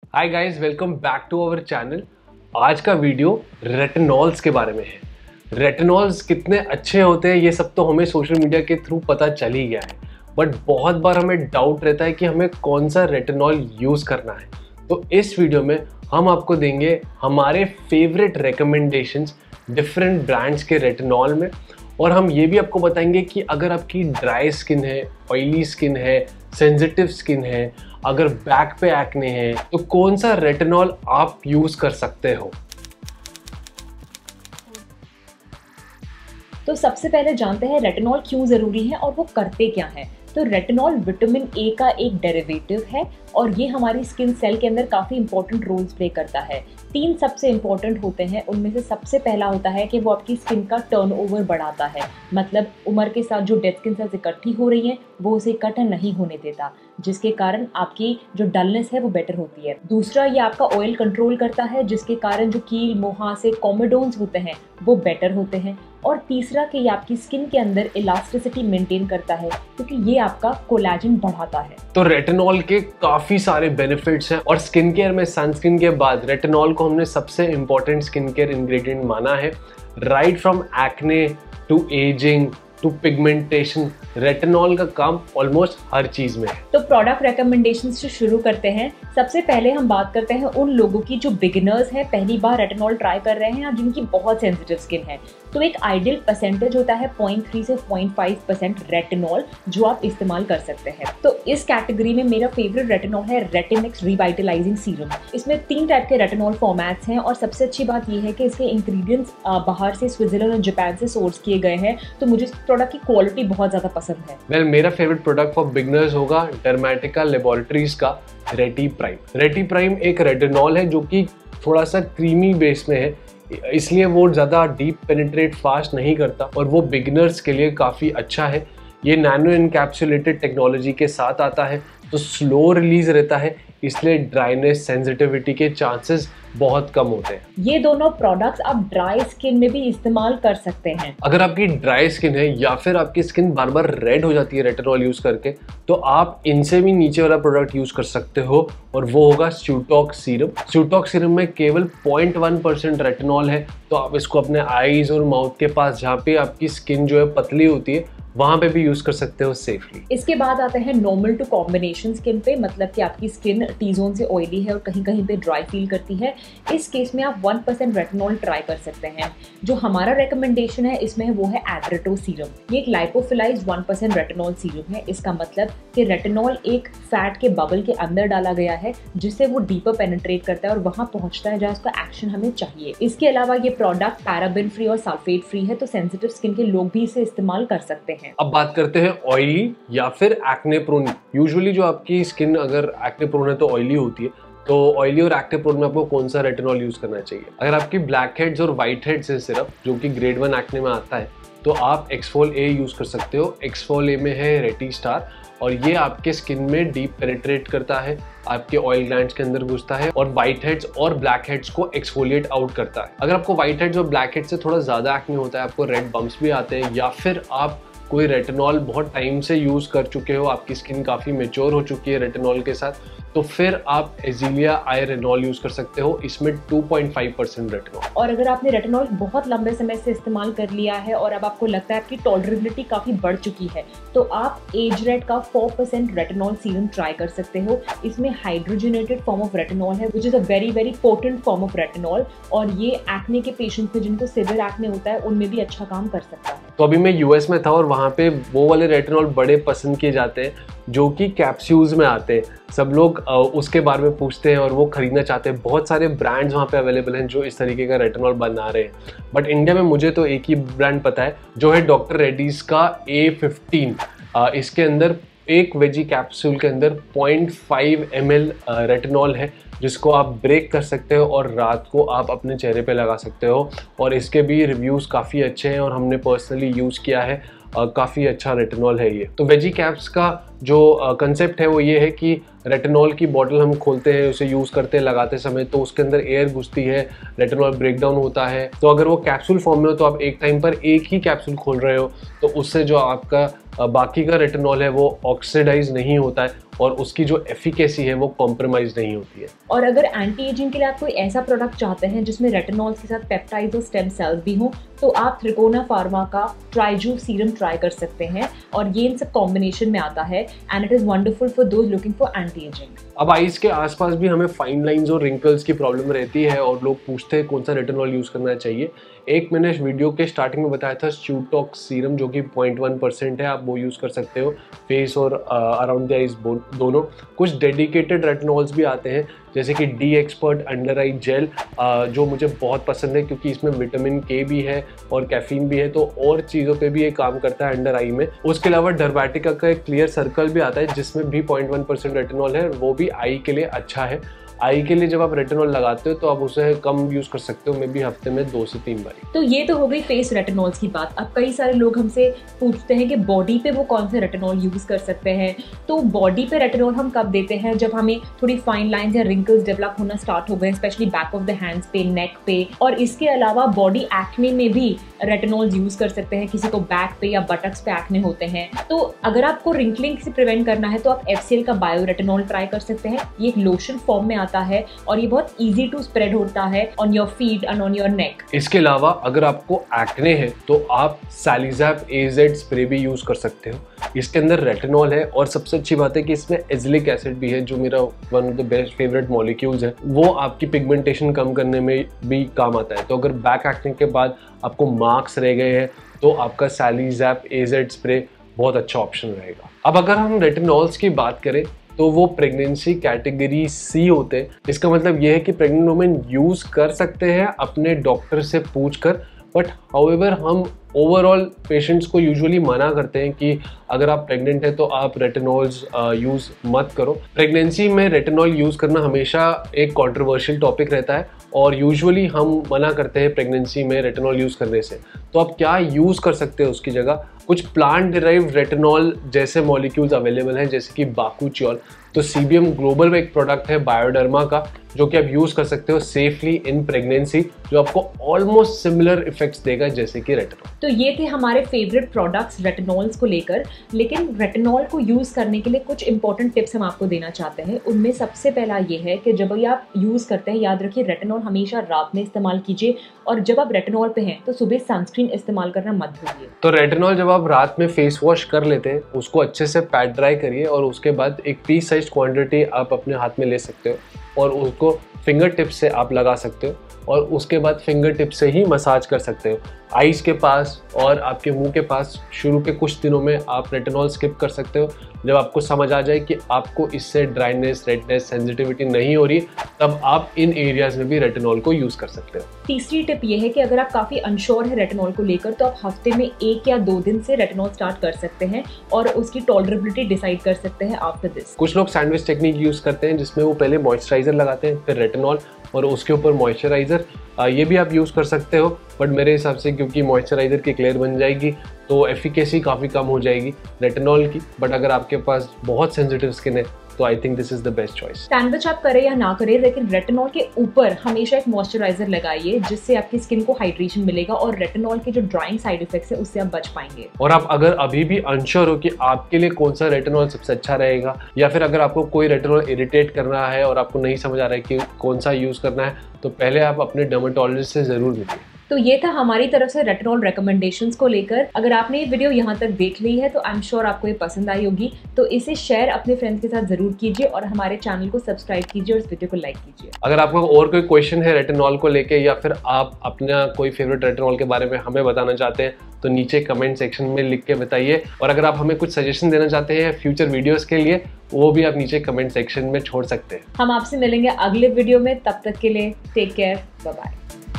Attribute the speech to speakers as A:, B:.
A: Hi guys, welcome back to our channel. आज का video retinols के बारे में है। रेटिनॉल्स कितने अच्छे होते हैं ये सब तो हमें सोशल मीडिया के थ्रू पता चल ही गया है, बट बहुत बार हमें डाउट रहता है कि हमें कौन सा रेटिनॉल यूज़ करना है। तो इस वीडियो में हम आपको देंगे हमारे फेवरेट रिकमेंडेशंस डिफरेंट ब्रांड्स के रेटिनॉल में, और हम ये भी आपको बताएंगे कि अगर आपकी ड्राई स्किन है, ऑयली स्किन है, सेंसिटिव स्किन है, अगर बैक पे एक्ने है, तो कौन सा रेटिनॉल आप यूज कर सकते हो।
B: तो सबसे पहले जानते हैं रेटिनॉल क्यों जरूरी है और वो करते क्या है। तो रेटिनॉल विटामिन ए का एक डेरिवेटिव है और ये हमारी स्किन सेल के अंदर काफी इंपॉर्टेंट रोल्स प्ले करता है। 3 सबसे इंपॉर्टेंट होते हैं, उनमें से सबसे पहला होता है कि वो आपकी स्किन का टर्नओवर बढ़ाता है, मतलब उम्र के साथ जो डेड स्किन सेल्स इकट्ठी हो रही हैं वो उसे इकट्ठा नहीं होने देता, जिसके कारण आपकी जो डलनेस है वो बेटर होती है। दूसरा, ये आपका ऑयल कंट्रोल करता है, जिसके कारण जो कील, मुहासे, कॉमेडोन्स होते हैं वो बेटर होते हैं। और तीसरा कि ये आपकी स्किन के अंदर इलास्टिसिटी मेंटेन करता है, क्योंकि ये आपका कोलेजन बढ़ाता है।
A: तो रेटिनॉल के काफी सारे बेनिफिट्स हैं, और स्किन केयर में सनस्क्रीन के बाद रेटिनॉल को हमने सबसे इंपॉर्टेंट स्किन केयर इंग्रेडिएंट माना है। Right from acne to ageing to pigmentation, retinol का काम ऑलमोस्ट हर चीज में है।
B: तो प्रोडक्ट रिकमेंडेशंस से शुरू करते हैं। सबसे पहले हम बात करते हैं उन लोगों की जो बिगिनर्स हैं, पहली बार रेटिनॉल ट्राई कर रहे हैं या जिनकी बहुत सेंसिटिव स्किन है। तो एक आइडियल परसेंटेज होता है 0.3 से 0.5% रेटिनॉल जो आप इस्तेमाल कर सकते हैं। तो इस कैटेगरी में मेरा फेवरेट रेटिनॉल है रेटिनेक्स रिवाइटलाइजिंग सीरम। इसमें 3 टाइप के रेटिनॉल फॉर्मेट्स हैं, और सबसे अच्छी बात यह है कि इसके इंग्रेडिएंट्स बाहर से स्विट्जरलैंड और जापान से सोर्स किए गए हैं। तो मुझे इस प्रोडक्ट की क्वालिटी बहुत ज्यादा पसंद है।
A: वेल, मेरा फेवरेट प्रोडक्ट फॉर बिगनर्स होगा डर्मेटिका लेबोरेटरीज का रेटी प्राइम। रेटी प्राइम एक रेटिनॉल है जो कि थोड़ा सा क्रीमी बेस में है, इसलिए वो ज़्यादा डीप पेनिट्रेट फास्ट नहीं करता, और वो बिगनर्स के लिए काफ़ी अच्छा है। ये नैनो इनकैप्सुलेटेड टेक्नोलॉजी के साथ आता है, तो स्लो रिलीज रहता है, इसलिए ड्राइनेस, सेंसिटिविटी के चांसेस बहुत कम होते हैं।
B: ये दोनों प्रोडक्ट्स आप ड्राई स्किन में भी इस्तेमाल कर सकते हैं।
A: अगर आपकी ड्राई स्किन है या फिर आपकी स्किन बार बार रेड हो जाती है रेटिनॉल यूज करके, तो आप इनसे भी नीचे वाला प्रोडक्ट यूज कर सकते हो, और वो होगा स्यूटॉक्स सीरम। स्यूटॉक्स सीरम में केवल 0.1% रेटिनॉल है, तो आप इसको अपने आईज और माउथ के पास, जहाँ पे आपकी स्किन जो है पतली होती है, वहां पे भी यूज कर सकते हो सेफली।
B: इसके बाद आते हैं नॉर्मल टू कॉम्बिनेशन स्किन पे, मतलब कि आपकी स्किन टी जोन से ऑयली है और कहीं कहीं पे ड्राई फील करती है। इस केस में आप 1% रेटिनॉल ट्राई कर सकते हैं। जो हमारा रिकमेंडेशन है इसमें वो है एड्रेटो सीरम। ये एक लाइपोफिलाइज्ड 1% रेटिनॉल सीरम है। इसका मतलब कि रेटिनॉल एक फैट के बबल के अंदर डाला गया है, जिससे वो डीपर पेनिट्रेट करता है और वहां पहुंचता है जहाँ उसका एक्शन हमें चाहिए। इसके अलावा ये प्रोडक्ट पैराबेन फ्री और सल्फेट फ्री है, तो सेंसिटिव स्किन के लोग भी इसे इस्तेमाल कर सकते हैं।
A: अब बात करते हैं ऑयली या फिर एक्ने प्रोन। यूजुअली जो आपकी स्किन अगर एक्ने प्रोन है तो ऑयली होती है, तो ऑयली और एक्ने प्रोन में आपको कौन सा रेटिनॉल यूज करना चाहिए। अगर आपकी ब्लैक हेड्स और व्हाइट हेड्स है सिर्फ, जो कि ग्रेड 1 एक्ने में आता है, तो आप एक्सफोल ए यूज कर सकते हो। एक्सफोल ए में है रेटी स्टार, और ये आपके स्किन में डीप पेनिट्रेट करता है, आपके ऑयल ग्लैंड्स के अंदर घुसता है, और व्हाइट हेड्स और ब्लैक हेड्स को एक्सफोलिएट आउट करता है। अगर आपको व्हाइट हेड्स और ब्लैक हेड्स से थोड़ा ज्यादा एक्ने होता है, आपको रेड बम्प्स भी आते हैं, या फिर आप कोई रेटिनॉल बहुत टाइम से यूज कर चुके हो, आपकी स्किन काफी मेच्योर हो चुकी है रेटिनॉल के साथ, तो फिर आप एजिलिया आई रेटिनॉल यूज कर सकते हो। इसमें 2.5% रेटिनॉल।
B: और अगर आपने रेटिनॉल बहुत लंबे समय से इस्तेमाल कर लिया है और अब आपको लगता है आपकी टॉलरेबिलिटी काफी बढ़ चुकी है, तो आप एजरेट का 4% रेटिनॉल सीरम ट्राई कर सकते हो। इसमें हाइड्रोजनेटेड फॉर्म ऑफ रेटिनॉल है, which is a very very potent form of retinol, और ये एक्ने के पेशेंट्स में जिनको सिवियर एक्ने होता है उनमें भी अच्छा काम कर सकता है।
A: तो अभी मैं यूएस में था, और वहाँ पे वो वाले रेटिनॉल बड़े पसंद किए जाते हैं जो कि कैप्सूल्स में आते हैं। सब लोग उसके बारे में पूछते हैं और वो खरीदना चाहते हैं। बहुत सारे ब्रांड्स वहाँ पे अवेलेबल हैं जो इस तरीके का रेटिनॉल बना रहे हैं, बट इंडिया में मुझे तो एक ही ब्रांड पता है, जो है डॉक्टर रेड्डीज का A15। इसके अंदर एक वेजी कैप्सूल के अंदर 0.5 ml रेटिनॉल है, जिसको आप ब्रेक कर सकते हो और रात को आप अपने चेहरे पे लगा सकते हो। और इसके भी रिव्यूज़ काफ़ी अच्छे हैं, और हमने पर्सनली यूज़ किया है। काफ़ी अच्छा रेटिनॉल है ये। तो वेजी कैप्स का जो कंसेप्ट है वो ये है कि रेटिनॉल की बॉटल हम खोलते हैं, उसे यूज़ करते हैं लगाते समय, तो उसके अंदर एयर घुसती है, रेटिनॉल ब्रेकडाउन होता है। तो अगर वो कैप्सूल फॉर्म में हो तो आप एक टाइम पर एक ही कैप्सूल खोल रहे हो, तो उससे जो आपका बाकी का रेटिनॉल है वो ऑक्सीडाइज नहीं होता है और उसकी जो एफिकेसी है वो कॉम्प्रोमाइज नहीं होती है।
B: और अगर एंटी एजिंग के लिए आप कोई ऐसा प्रोडक्ट चाहते हैं जिसमें रेटिनॉल्स के साथ पेप्टाइड्स और स्टेम सेल्स भी हों, तो आप त्रिकोना फार्मा का ट्राइजू सीरम ट्राई कर सकते हैं, और ये इन सब कॉम्बिनेशन में आता है and it is wonderful for those looking for anti ageing.
A: अब आईज के आसपास भी हमें फाइन लाइंस और रिंकल्स की प्रॉब्लम रहती है और लोग पूछते हैं कौन सा रेटिनॉल यूज करना चाहिए। एक मैंने वीडियो के स्टार्टिंग में बताया था स्यूटॉक्स सीरम जो कि 0.1% है, आप वो यूज़ कर सकते हो फेस और अराउंड द आइज दोनों। कुछ डेडिकेटेड रेटिनॉल्स भी आते हैं जैसे कि D expert under eye gel, जो मुझे बहुत पसंद है क्योंकि इसमें विटामिन के भी है और कैफीन भी है, तो और चीज़ों पे भी ये काम करता है अंडर आई में। उसके अलावा डर्मेटिका का एक क्लियर सर्कल भी आता है जिसमें भी 0.1% रेटिनॉल है, वो भी आई के लिए अच्छा है। आई के लिए जब आप रेटिनॉल लगाते हो तो आप उसे कम यूज कर सकते हो, मे बी हफ्ते में 2 से 3 बार।
B: तो ये तो हो गई फेस रेटिनॉल्स की बात। अब कई सारे लोग हमसे पूछते हैं कि बॉडी पे वो कौन से रेटिनॉल यूज कर सकते हैं। तो बॉडी पे रेटिनॉल हम कब देते हैं? जब हमें थोड़ी फाइन लाइंस या रिंकल्स डेवलप होना स्टार्ट हो गए, specially back of the hands पे, नेक पे। और इसके अलावा बॉडी एक्ने में भी रेटिनॉल यूज कर सकते हैं, किसी को बैक पे या बटक्स पे एक्ने होते हैं। तो अगर आपको रिंकलिंग से प्रिवेंट करना है तो आप FCL का बायो रेटिनॉल ट्राई कर सकते हैं। ये एक लोशन फॉर्म में आता है और ये बहुत इजी टू स्प्रेड होता है on your feet and on your neck.
A: इसके अलावा अगर आपको एक्ने है तो आप सैलिज़ैप AZ स्प्रे भी यूज कर सकते हो। इसके अंदर रेटिनॉल है और सबसे अच्छी बात है कि इसमें एजिलिक एसिड भी है जो मेरा one of the best favourite molecules है। वो आपकी पिगमेंटेशन कम करने में भी काम आता है। तो अगर बैक एक्ने के बाद आपको मार्क्स रह गए हैं तो आपका सैलिज़ैप AZ स्प्रे बहुत अच्छा ऑप्शन रहेगा। अब अगर हम रेटिनॉल्स की बात करें तो वो प्रेगनेंसी कैटेगरी C होते हैं। इसका मतलब ये है कि प्रेग्नेंट वुमेन यूज़ कर सकते हैं अपने डॉक्टर से पूछकर, बट हाउएवर हम ओवरऑल पेशेंट्स को यूजुअली मना करते हैं कि अगर आप प्रेग्नेंट हैं तो आप रेटिनॉल्स यूज़ मत करो। प्रेगनेंसी में रेटिनॉल यूज़ करना हमेशा एक कंट्रोवर्शियल टॉपिक रहता है और यूजुअली हम मना करते हैं प्रेगनेंसी में रेटिनॉल यूज़ करने से। तो आप क्या यूज़ कर सकते हैं उसकी जगह? कुछ प्लांट डिराइव्ड रेटिनॉल जैसे मॉलिक्यूल्स अवेलेबल हैं जैसे कि बाकुचियोल। तो CBM ग्लोबल में एक प्रोडक्ट है बायोडर्मा का जो कि आप यूज़ कर सकते हो सेफली इन प्रेगनेंसी, जो आपको ऑलमोस्ट सिमिलर इफेक्ट्स देगा जैसे कि रेटिनॉल।
B: तो ये थे हमारे फेवरेट प्रोडक्ट्स रेटिनॉल्स को लेकर। लेकिन रेटिनॉल को यूज़ करने के लिए कुछ इंपॉर्टेंट टिप्स हम आपको देना चाहते हैं। उनमें सबसे पहला ये है कि जब भी आप यूज़ करते हैं, याद रखिए रेटिनॉल हमेशा रात में इस्तेमाल कीजिए, और जब आप रेटिनॉल पे हैं तो सुबह सनस्क्रीन इस्तेमाल करना मत भूलिए।
A: तो रेटिनॉल जब आप रात में फेस वॉश कर लेते हैं उसको अच्छे से पैट ड्राई करिए और उसके बाद एक पी साइज क्वांटिटी आप अपने हाथ में ले सकते हो और उसको फिंगर टिप से आप लगा सकते हो और उसके बाद फिंगर टिप से ही मसाज कर सकते हो। आईज के पास और आपके मुंह के पास शुरू के कुछ दिनों में आप रेटिनॉल स्किप कर सकते हो। जब आपको समझ आ जाए कि आपको इससे ड्राइनेस, रेडनेस, सेंसिटिविटी नहीं हो रही, तब आप इन एरियाज में भी रेटिनॉल को यूज कर सकते हो।
B: तीसरी टिप ये है कि अगर आप काफी अनश्योर है रेटिनॉल को लेकर तो आप हफ्ते में 1 या 2 दिन से रेटिनॉल स्टार्ट कर सकते हैं और उसकी टॉलरेबिलिटी डिसाइड कर सकते हैं आफ्टर दिस।
A: कुछ लोग सैंडविच टेक्निक यूज करते हैं जिसमें वो पहले मॉइस्चराइजर लगाते हैं फिर रेटिनॉल और उसके ऊपर मॉइस्चराइजर। ये भी आप यूज़ कर सकते हो, बट मेरे हिसाब से क्योंकि मॉइस्चराइजर की क्लेयर बन जाएगी तो एफिकेसी काफ़ी कम हो जाएगी रेटिनॉल की। बट अगर आपके पास बहुत सेंसिटिव स्किन है तो I think this is the best choice.
B: Sandwich आप करें या ना करें, लेकिन रेटिनॉल के ऊपर हमेशा एक मॉइस्चराइजर लगाइए जिससे आपकी स्किन को हाइड्रेशन मिलेगा और रेटिनॉल के जो ड्राइंग साइड इफेक्ट्स है उससे आप बच पाएंगे।
A: और आप अगर अभी भी अनश्योर हो कि आपके लिए कौन सा रेटिनॉल सबसे अच्छा रहेगा, या फिर अगर आपको कोई रेटिनॉल इरिटेट कर रहा है और आपको नहीं समझ आ रहा है कि कौन सा यूज़ करना है, तो पहले आप अपने डर्मेटोलॉजिस्ट से ज़रूर मिलिए।
B: तो ये था हमारी तरफ से रेटिनॉल रिकमेंडेशंस को लेकर। अगर आपने ये वीडियो यहाँ तक देख ली है तो आई एम श्योर आपको ये पसंद आई होगी, तो इसे शेयर अपने फ्रेंड्स के साथ जरूर कीजिए और हमारे चैनल को सब्सक्राइब कीजिए और इस वीडियो को लाइक कीजिए।
A: अगर आपको और कोई क्वेश्चन है रेटिनॉल को लेके या फिर आप अपना कोई फेवरेट रेटिनॉल के बारे में हमें बताना चाहते हैं तो नीचे कमेंट सेक्शन में लिख के बताइए। और अगर आप हमें कुछ सजेशन देना चाहते हैं फ्यूचर वीडियोस के लिए, वो भी आप नीचे कमेंट सेक्शन में छोड़ सकते हैं।
B: हम आपसे मिलेंगे अगले वीडियो में, तब तक के लिए टेक केयर, बाय बाय।